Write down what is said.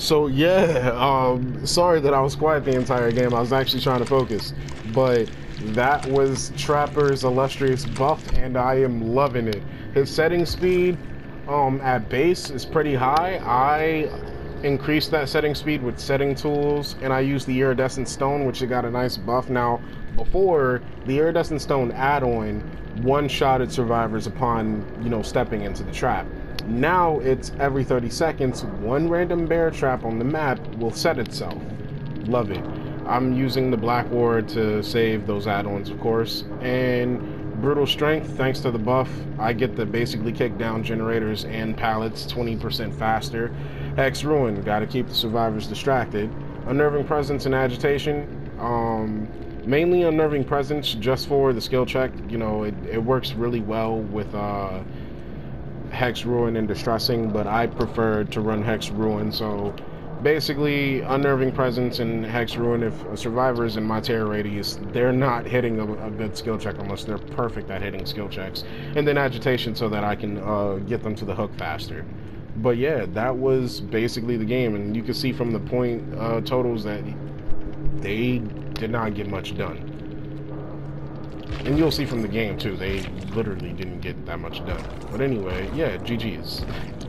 So yeah, sorry that I was quiet the entire game. I was actually trying to focus, but that was Trapper's illustrious buff, and I am loving it. His setting speed, at base is pretty high. I increased that setting speed with setting tools, and I used the iridescent stone, which it got a nice buff. Now, before the iridescent stone add-on one-shotted survivors upon stepping into the trap. Now it's every 30 seconds, one random bear trap on the map will set itself. Love it. I'm using the Black Ward to save those add-ons, of course. And Brutal Strength, thanks to the buff, I get to basically kick down generators and pallets 20% faster. Hex Ruin, gotta keep the survivors distracted. Unnerving Presence and Agitation, mainly Unnerving Presence just for the skill check. It works really well with Hex Ruin and Distressing, but I prefer to run Hex Ruin. So basically, Unnerving Presence and Hex Ruin, if a survivor is in my terror radius, they're not hitting a good skill check unless they're perfect at hitting skill checks. And then Agitation so that I can get them to the hook faster. But yeah, that was basically the game, and you can see from the point totals that they did not get much done. And you'll see from the game too, they literally didn't get that much done. But anyway, yeah, GG's.